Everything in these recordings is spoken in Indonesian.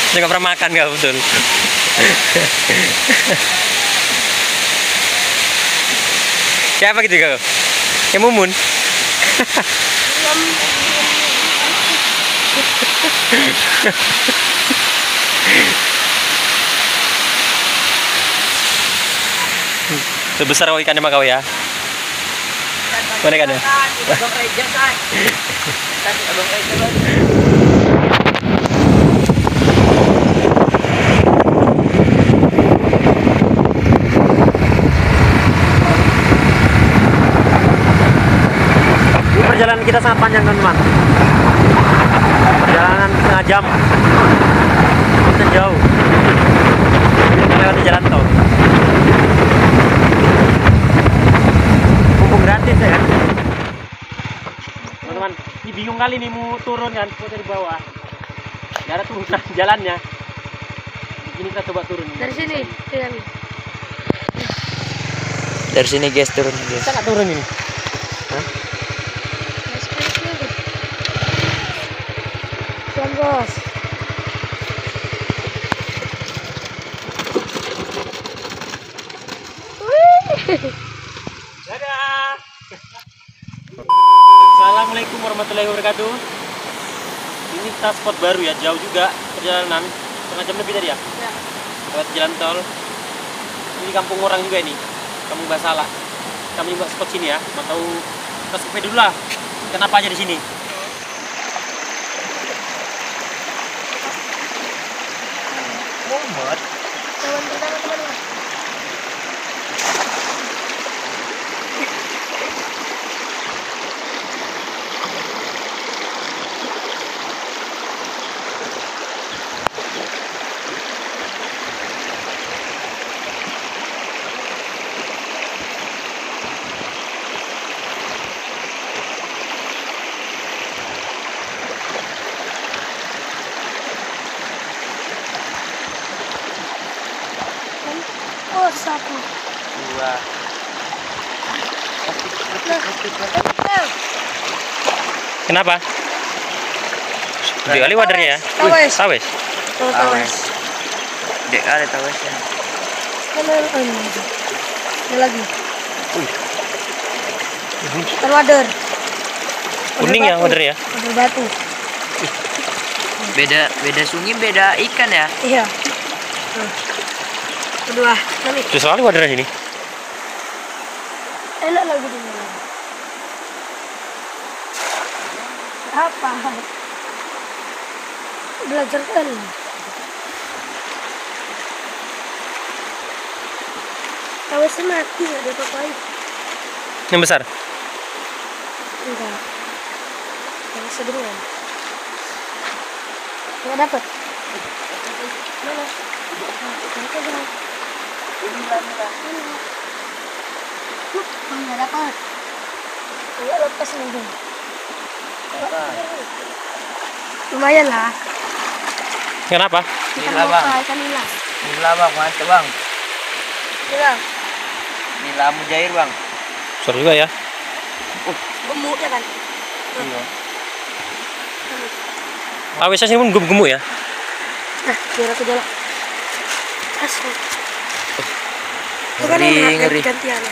Saya nggak pernah makan nggak betul. Kayak apa gitu kau? Kayak mumun. Sebesar ikannya mah kau ya. Mana ikannya? Abang Reja kan. Tadi Abang Reja kan. Perjalanan kita sangat panjang teman-teman. Perjalanan setengah jam. Kita jauh. Kita lewati jalan tol. Mumpung gratis ya kan. Teman-teman, ini bingung kali nih mau turun kan, mau dari bawah. Gak ada turunan jalannya. Ini kita coba turun. Dari sini, Dari sini guys, turun guys. Kita nggak turun ini. Hah? Tuan bos. Dadah. Assalamualaikum warahmatullahi wabarakatuh. Ini kita spot baru ya, jauh juga perjalanan, setengah jam lebih tadi ya. Ya. Lewat jalan tol. Ini kampung orang juga ini, kampung Basala. Kami buat spot sini ya. Mau tahu kita survei dulu lah. Kenapa aja di sini? Mumet. Kawan pertama teman-teman. Oh, satu. Dua. Kenapa? Gede kali wadernya ya. Tawes. Tawes. Oh, tawes. Dek ada tawesnya. Ada lagi. Wih. Ikan wader. Kuning ya wadernya. Wader batu. Beda sungai, beda ikan ya. Iya. Kedua, nanti. Terus sekali wadernya sini. Enak lagi di sini. Apa? Belajar kan? Tawesnya mati, nggak ada apa-apain. Yang besar. Enggak. Yang sedungan. Nggak dapet. Mana? Nggak dapat. Nggak lepas nih. Lumayan lah. Kenapa? Nila bang. Ikan nila. Nila bang, mantap bang. Nila. Nila mujair bang. Besar juga ya. Gemuk ya kan? Iya. Tawesnya sini pun gemuk ya. Nah, biar aku jalan. Asli. Ngeri. Gantian.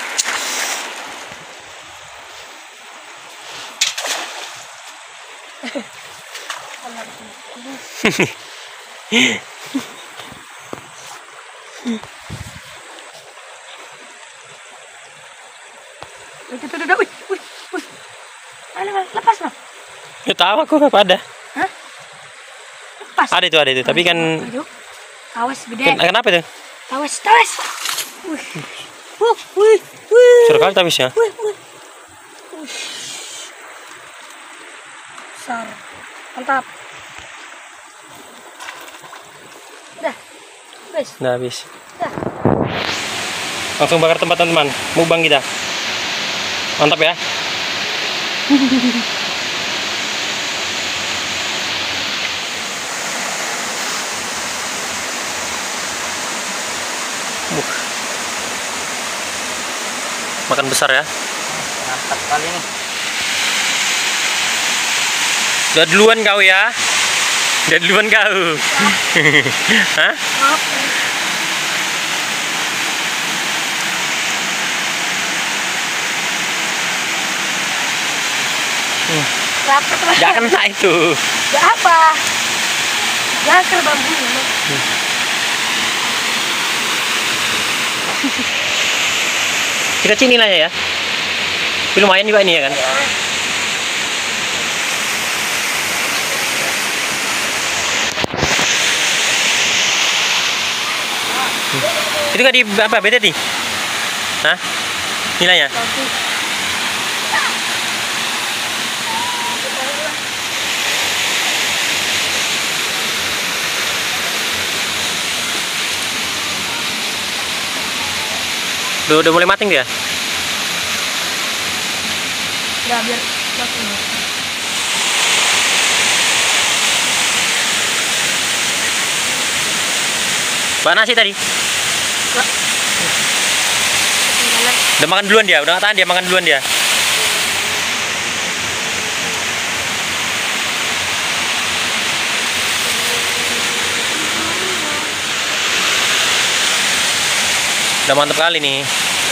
Udah. Wih. Mana, lepas no? Ya tahu aku apa ada. Hah? Lepas. Ada itu. Tapi kan Aduh. Tawes gede. kenapa itu? Tawes. Wih. Besar kali tawesnya. Wih. Besar. Mantap. Dah. Guys. Nah, habis. Dah. Langsung bakar tempat teman-teman. Mukbang kita. Mantap ya. Makan besar ya. Mantap kali nih. Udah duluan kau ya. Udah duluan kau. Hah? Maaf. Lapar teman. Gak kena itu. Gak apa. Jangkar bambunya. Kita cini lah ya. Tapi lumayan juga ini ya kan. Itu kan di apa beda nih? Hah? Nilainya? Udah mulai mating dia? Udah biar makin. Bahan nasi tadi? Ketinggalan. Udah makan duluan dia? Udah nggak tahan dia makan duluan dia? Udah mantep kali nih.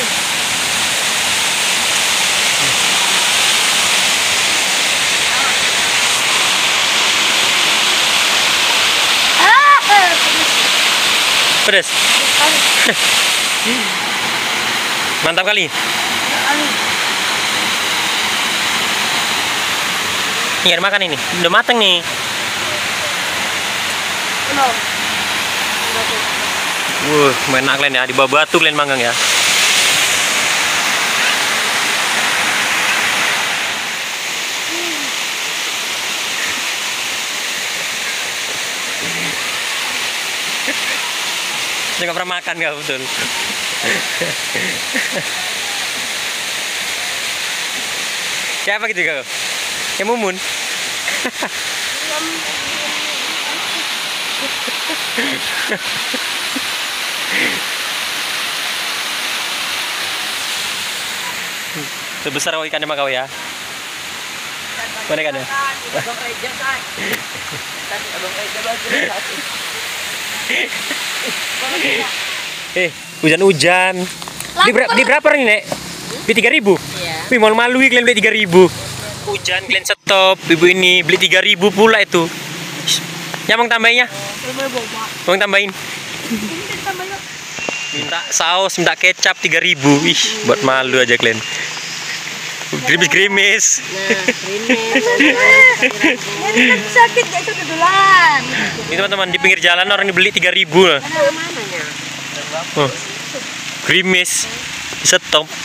Pedes. Mantap kali. Ini ada makan ini. Udah mateng nih. Belum. Main enak kalian ya, di bawah batu kalian manggang ya. Saya nggak pernah makan nggak betul. Kayak apa gitu kau? Kayak mumun. Sebesar ikannya mah kau ya. Mana ikannya? Abang Reja, Say. Tadi Abang Reja bagus. Hujan-hujan. Di berapa nih, Nek? Beli 3.000? Iya. Wih, malu-malu kalian beli 3.000. Hujan kalian stop. Ibu ini beli 3.000 pula itu. Ya, Bang tambahinnya. Bang tambahin. Minta saus, minta kecap 3.000. Ih, buat malu aja kalian. Grimis-grimis. Ini kan sakit ya itu kedulan. Ini teman-teman di pinggir jalan orang dibeli 3.000. Mana mananya? Oh, grimis. Di stop.